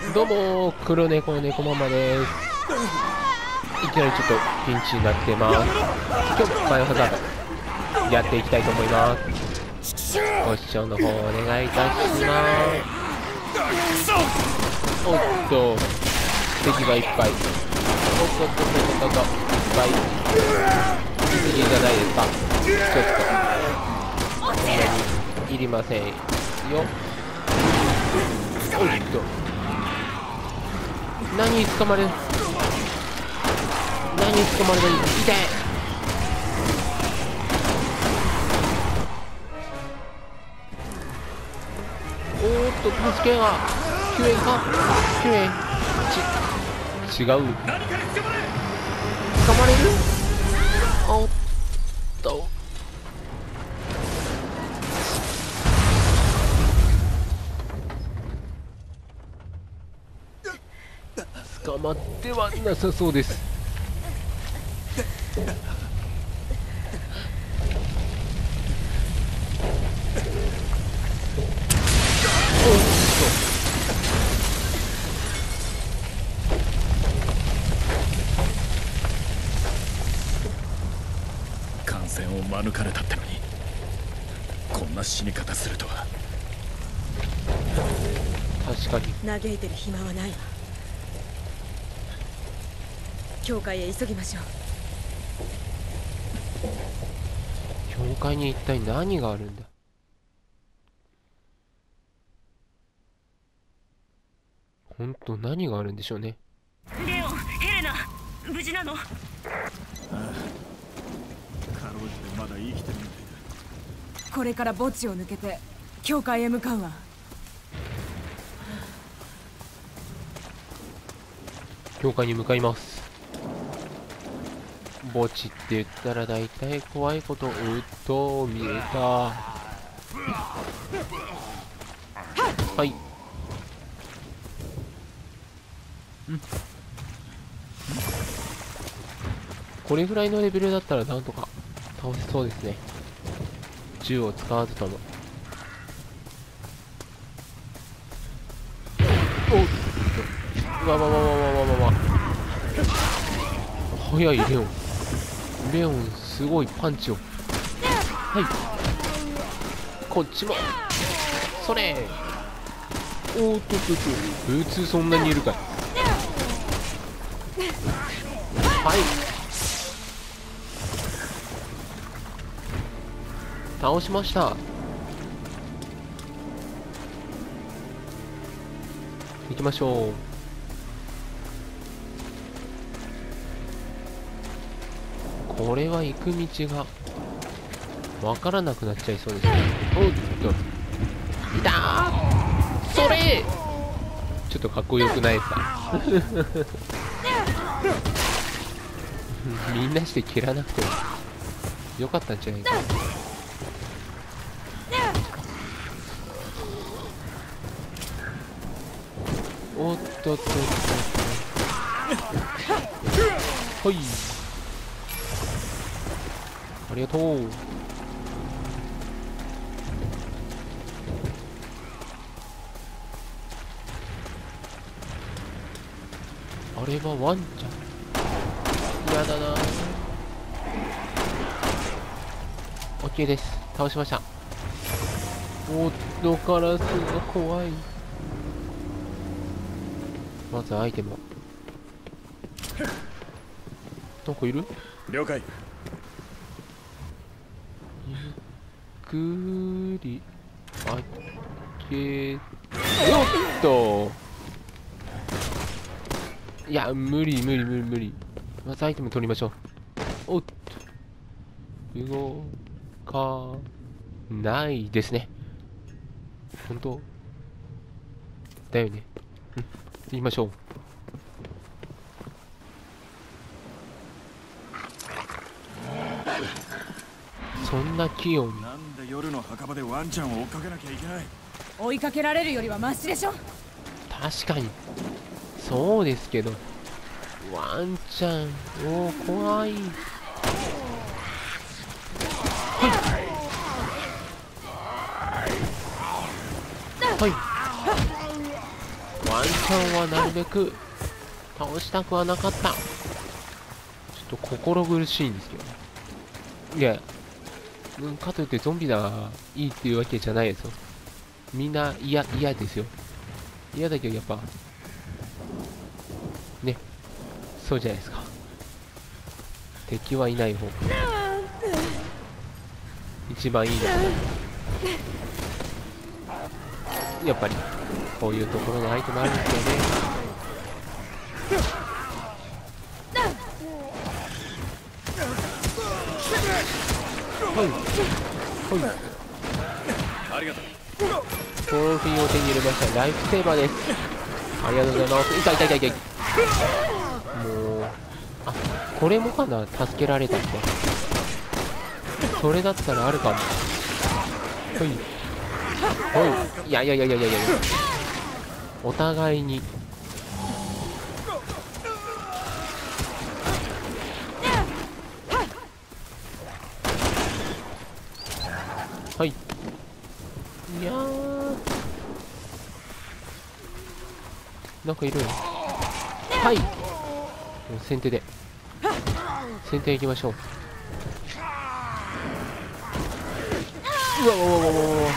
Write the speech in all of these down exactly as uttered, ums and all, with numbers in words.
どうも黒猫の猫ママです。いきなりちょっとピンチになってます。今日バイオハザードやっていきたいと思います。ご視聴の方お願いいたします。おっと敵がいっぱい。おっとっとっとっとっといっぱいいすぎじゃないですか。ちょっとそんなにいりませんよ。おっと何に捕まれる何に捕まれる痛い。おーっと助けが救援か救援ち違う捕まれる。おっと捕まってはなさそうです。おっと感染を免れたってのにこんな死に方するとは。 確かに嘆いてる暇はないわ。教会へ急ぎましょう。 教会に一体何があるんだ。本当何があるんでしょうね。 レオン、ヘレナ、無事なの？ ああ、かろうじてまだ生きてるみたいだ。 これから墓地を抜けて教会へ向かうわ。 教会に向かいます。墓地って言ったら大体怖いこと。うっと見えた。はい。これぐらいのレベルだったらなんとか倒せそうですね。銃を使わずとも。おっとわわわわわわわわ。早いレオン。レオンすごいパンチを。はいこっちもそれ。おーっとっとっと普通そんなにいるかい。はい倒しました。行きましょう。これは行く道がわからなくなっちゃいそうですね。おっといたーそれちょっとかっこよくないですかみんなして蹴らなくてもよかったんじゃないかな。おっとっとっとっとはいありがとう。あれはワンちゃん。やだな。 OK です。倒しました。おっとカラスが怖い。まずアイテム。どこいる？ 了解。 ゆっくり開け。おっといや無理無理無理無理。まずアイテム取りましょう。おっと動かないですね。本当だよね。うん行きましょう。そんな器用に。 なんで夜の墓場でワンちゃんを追っかけなきゃいけない。 追いかけられるよりはマシでしょ。 確かにそうですけどワンちゃんおお怖い。はいはいワワンちゃんはなるべく倒したくはなかった。ちょっと心苦しいんですけどね。いや、うん、かといってゾンビがいいっていうわけじゃないですよ。みんな嫌、嫌ですよ。嫌だけどやっぱね、そうじゃないですか。敵はいない方が一番いいのかな。やっぱりこういうところのアイテムあるんですよね。はいはい、 ありがとう。 トロフィーを手に入れました。ライフセーバーです。ありがとうございます。痛い痛い痛い痛い。もう、あ、これもかな、助けられたって。それだったらあるかも。はいはい、いやいやいやいやいやいや、お互いにはい、いやー、なんかいる。はい、先手で先手行きましょう。うわうわうわうわうわ、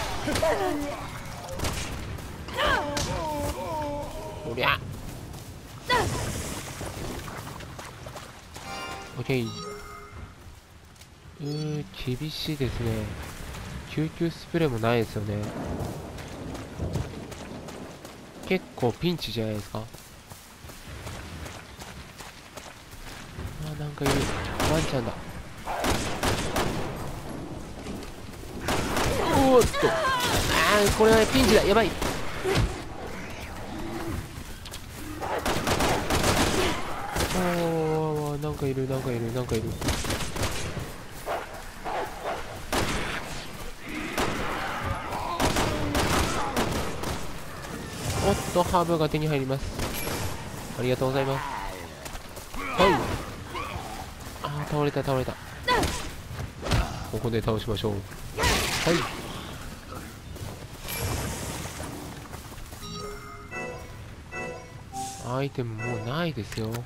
おりゃ、オッケー。うー、厳しいですね。救急スプレーもないですよね。結構ピンチじゃないですか。あ、なんかいる。ワンちゃんだ。おーっと、あー、これはピンチだ。やばい。おー、なんかいる、なんかいる、なんかいる。おっと、ハーブが手に入ります。ありがとうございます。はい。あー、倒れた倒れた。ここで倒しましょう。はい。アイテムもうないですよ。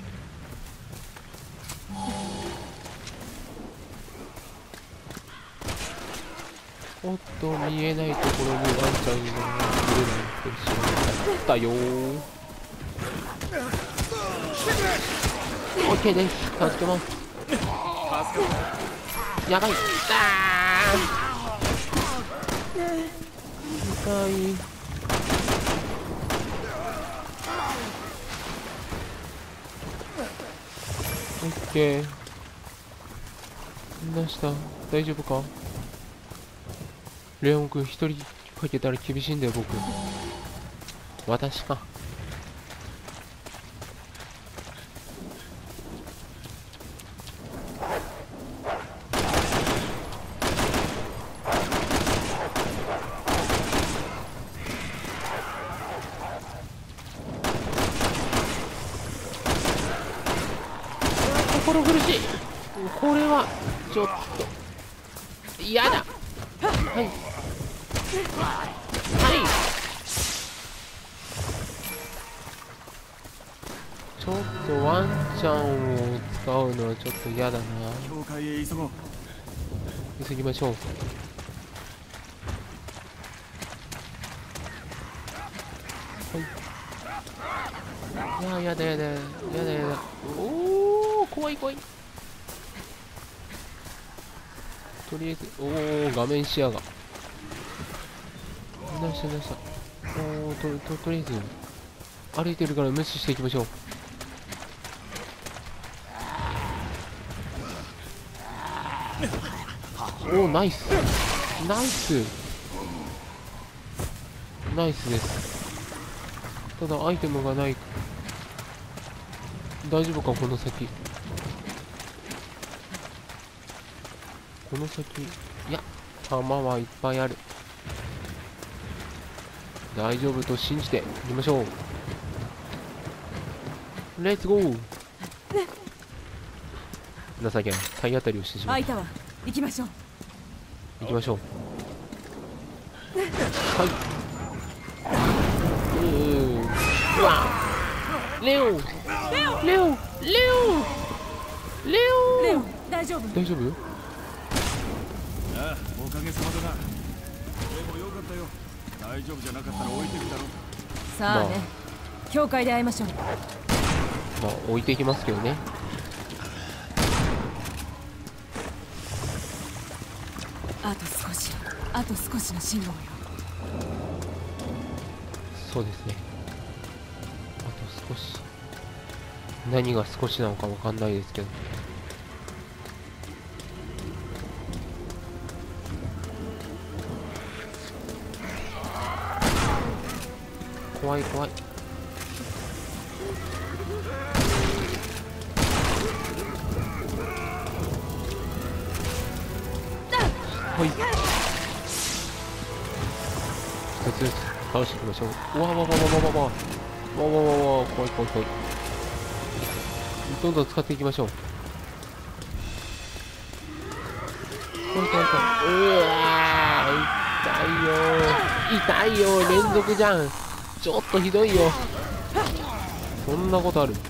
おっと、見えないところにワンちゃんがいるなんて知らなかったよー。オッケーです。助けます。やばい。あー、痛い。オッケー。どうした？大丈夫か？レオン君一人かけたら厳しいんだよ、僕。私か。心苦しい。これはちょっと嫌だ。はいはい、ちょっとワンちゃんを使うのはちょっと嫌だな。 教会へ急ごう。 急ぎましょう。はい、いや、やだやだやだやだ。おお、怖い怖い。とりあえず、おお、画面視野が出した出した。おお、とととりあえず歩いてるから無視していきましょう。おお、ナイスナイスナイスです。ただアイテムがない。大丈夫か、この先。この先、いや、弾はいっぱいある。大丈夫と信じていきましょう。レッツゴー。情けない、体当たりをしてしまう。 開いたわ。行きましょう。 行きましょう。はい。うーうわレオレオレオレオレオレオ大丈夫？ 大丈夫？ ああ、おかげさまだな。でもよかったよ。大丈夫じゃなかったら置いてくだろう。 さあね、教会で会いましょう。 まあ置いていきますけどね。 あと少し、あと少しの辛抱よ。 そうですね。あと少し。何が少しなのかわかんないですけど。怖い怖い。はい。一つずつ倒していきましょう。うわわわわわわわわわわわわわ、怖い怖い怖い。どんどん使っていきましょう。怖い怖い怖い。うわー、痛いよー。痛いよー。連続じゃん。ちょっとひどいよ。そんなことある？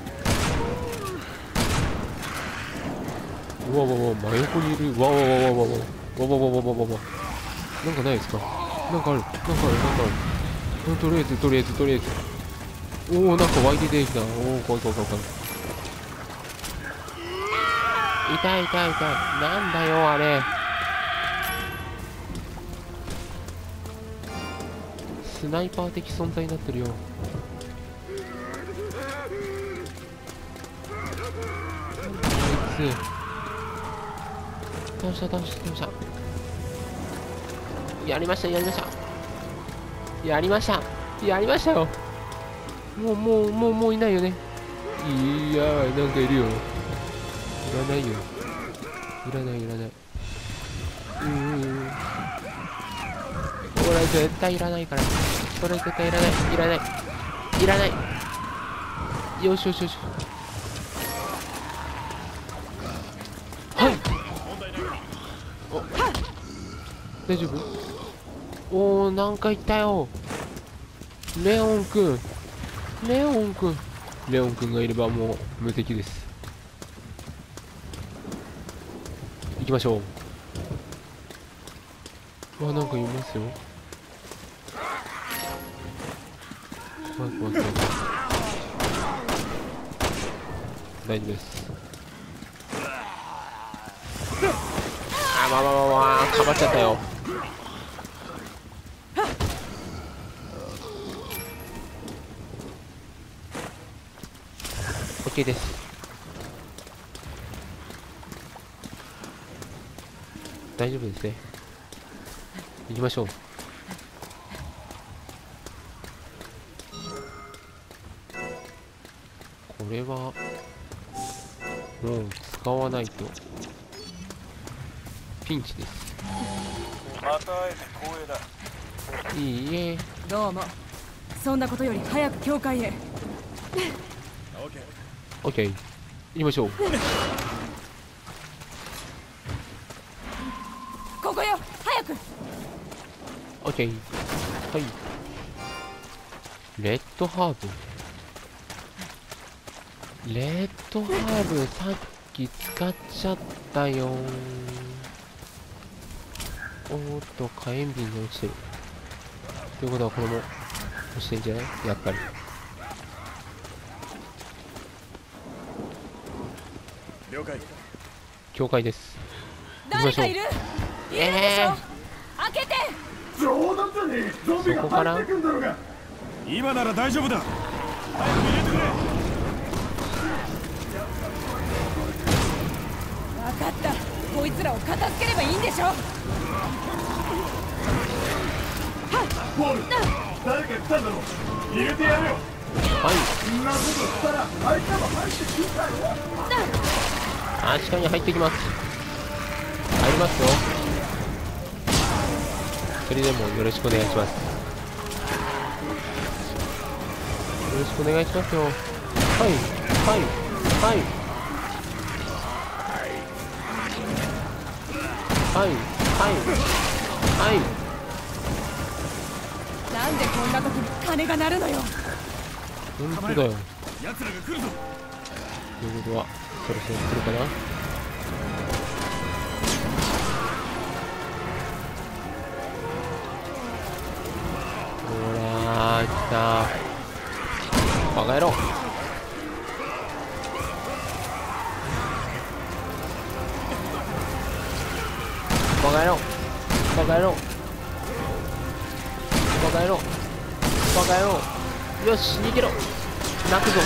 うわわわ、真横にいる。わわわわわわわわわわわわわわ。なんかないですか？なんかある。なんかある。なんかある。とりあえずとりあえずとりあえず。おお、なんか湧いて出てきた。おお、怖い怖い怖い怖い。痛い痛い痛い。なんだよあれ。スナイパー的存在になってるよ。あいつ倒した倒した倒した。やりましたやりましたやりましたやりましたよ。もうもうもうもういないよね。いやー、なんかいるよ。いらないよ。いらないいらない。うーん、これ絶対いらないから。これ絶対いらないいらないいらない。よしよしよし。はい。お、大丈夫？おお、なんか言ったよ。レオンくんレオンくんレオンくんがいればもう無敵です。行きましょう。わ、なんかいますよ。怖い怖い怖い。大丈夫です。あ、まあまあまあまあ、かばっちゃったよ。OK です。大丈夫ですね。行きましょう。これはもう使わないとピンチです。 また会えて光栄だ。 いいえ。 どうも。そんなことより早く教会へ。 オッケー、行きましょう。 ここよ、早く。 オッケー、はい。レッドハーブレッドハーブさっき使っちゃったよー。おーっと、火炎瓶に落ちてる。ということはこれも落ちてんじゃない？やっぱり。 了解。 教会です。行きましょう。 誰かいる？いるでしょ。 え開けて。 冗談じゃねえ。ゾンビが入ってくんだろうが。今なら大丈夫だ。早く入れてくれ。 分かった。こいつらを片付ければいいんでしょ。 ボール、誰か来たんだろう。入れてやるよ。 はい。 そんなことしたら相手も入ってくるからよ。 確かに入ってきます。入りますよ。それでもよろしくお願いします。よろしくお願いしますよ。はいはいはいはいはいはい。 なんでこんな時に鐘が鳴るのよ。 本当だよ。 奴らが来るぞ。 ということはそろそろ来るかな。ほらー来たー。バカ野郎。バカ野郎バカ野郎バカ野郎バカ野郎。よし逃げろ。泣くぞ。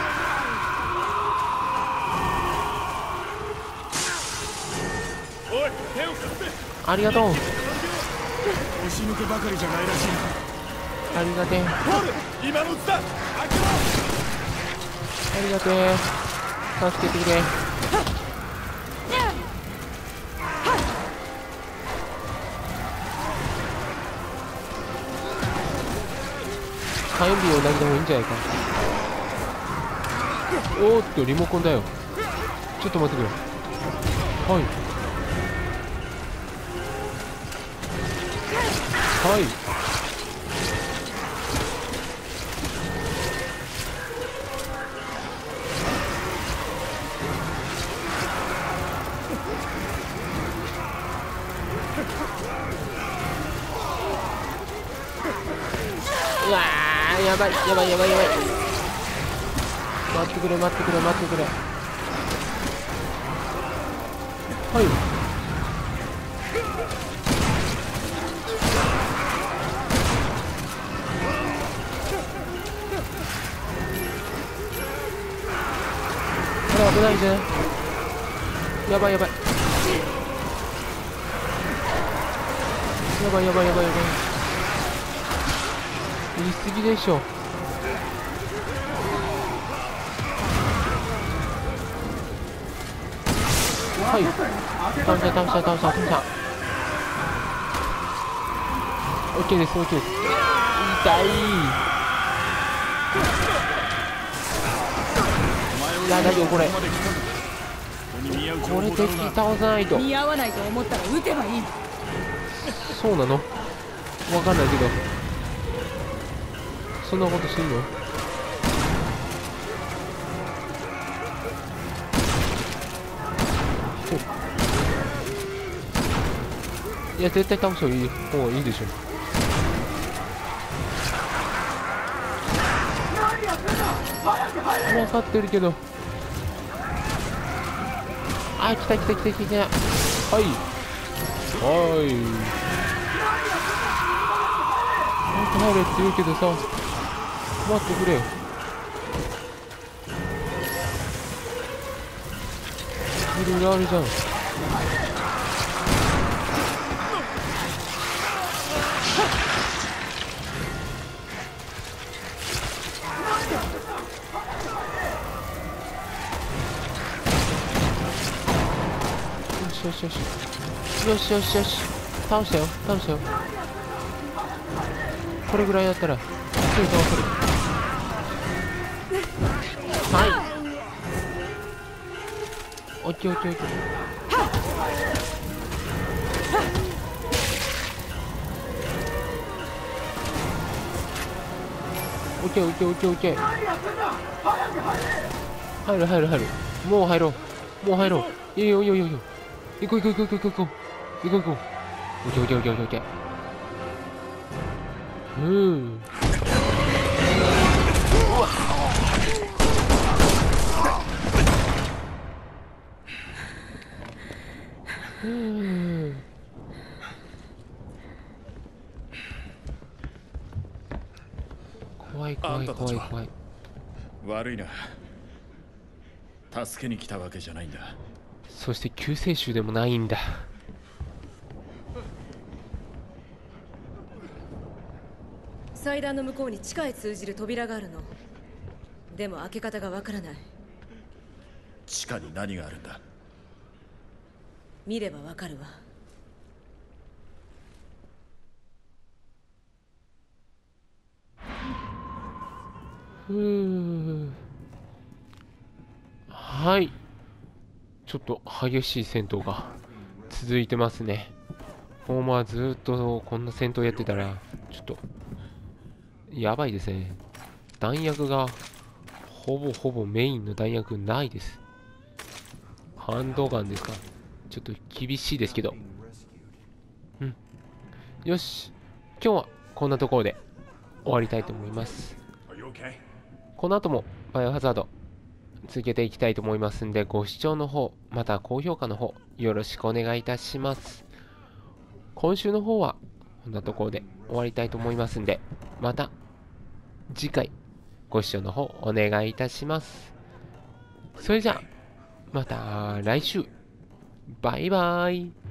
おい、手を貸して。 ありがとう。 押し抜けばかりじゃないらしい。 ありがてえ。 ポール、今のうちだ。開けろ。 ありがてえ。助けてくれ。火炎瓶を投げてもいいんじゃないか。おーっとリモコンだよ。ちょっと待ってくれ。はいはい。うわーやばいやばいやばいやばい。待ってくれ待ってくれ待ってくれ。はい。これ危ないぜ。やばいやばいやばいやばいやばいやばい。言い過ぎでしょ。はい。倒した倒した倒した倒した。オッケーですオッケーです。痛い。いやだよこれ。これ敵倒さないと。 見合わないと思ったら撃てばいい。 そうなの？わかんないけど。そんなことすんの？いや絶対倒した方がいい方がいいでしょ。分かってるけど。あ、来た来た来た来た来た。はいはい入れって言うけどさ、待ってくれよ。いろいろあるじゃん。よしよしよしよしよし。倒したよ倒したよ。これぐらいやったらすぐ倒せる。はいオッケーオッケーオッケー。オッケーオッケーオッケーオッケー。入る入る入る。もう入ろうもう入ろう。いいよいいよいいよいいよ。行こう行こう行こう行こう行こう行こう行こう。オッケーオッケーオッケーオッケー。うん。うわうん。怖い怖い怖い怖い。 悪いな。助けに来たわけじゃないんだ。 そして救世主でもないんだ。 祭壇の向こうに地下へ通じる扉があるの。でも開け方がわからない。 地下に何があるんだ。 見ればわかるわ。 ふう。はい。ちょっと激しい戦闘が続いてますね。もうまあずっとこんな戦闘やってたらちょっとやばいですね。 弾薬がほぼほぼメインの弾薬ないです。ハンドガンですか。ちょっと厳しいですけど。うん。よし。今日はこんなところで終わりたいと思います。この後もバイオハザード続けていきたいと思いますんで、ご視聴の方、また高評価の方、よろしくお願いいたします。今週の方はこんなところで終わりたいと思いますんで、また次回ご視聴の方お願いいたします。それじゃあまた来週、バイバイ。